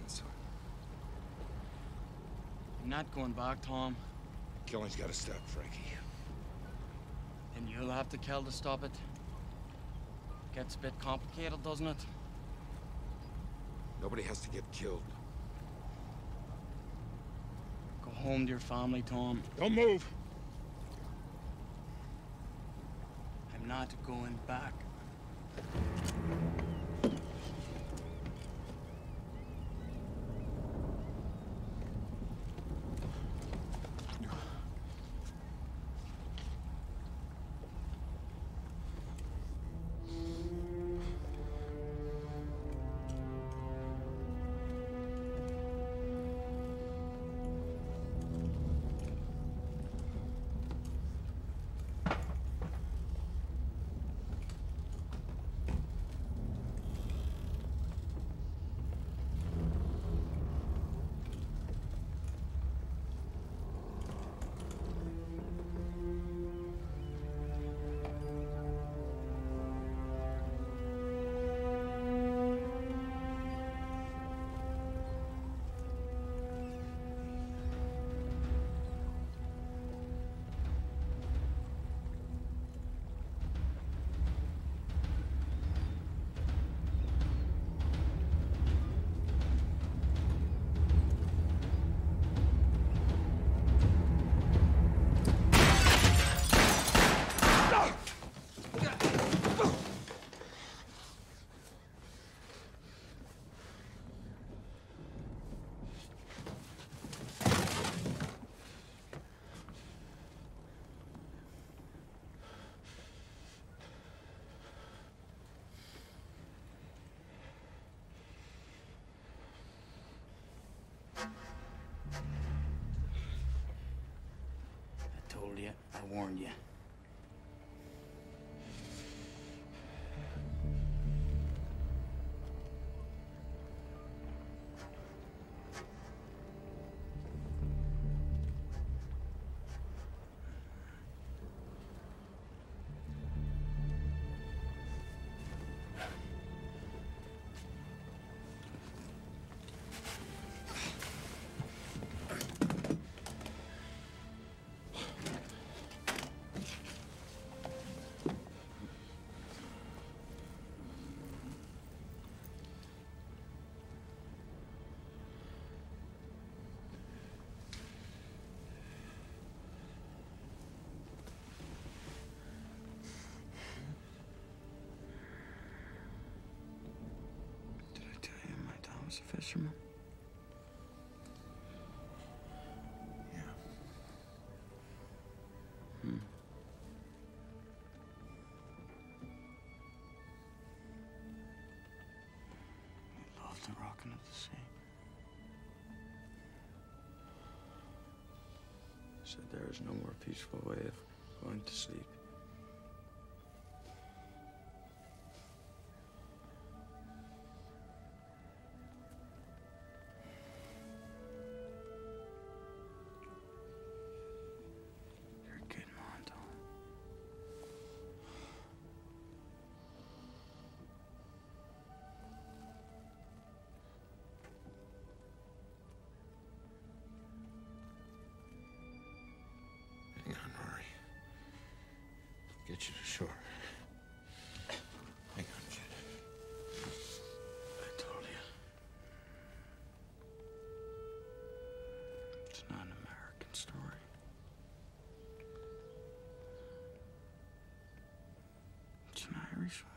son. I'm not going back, Tom. Killing's gotta stop, Frankie. And you'll have to kill to stop it. Gets a bit complicated, doesn't it? Nobody has to get killed. Go home to your family, Tom. Don't move! I'm not going back. I told you, I warned you. A fisherman? Yeah. I love the rocking of the sea. Said there is no more peaceful way of going to sleep. Get you to shore. Hang on, kid. I told you. It's not an American story. It's an Irish one.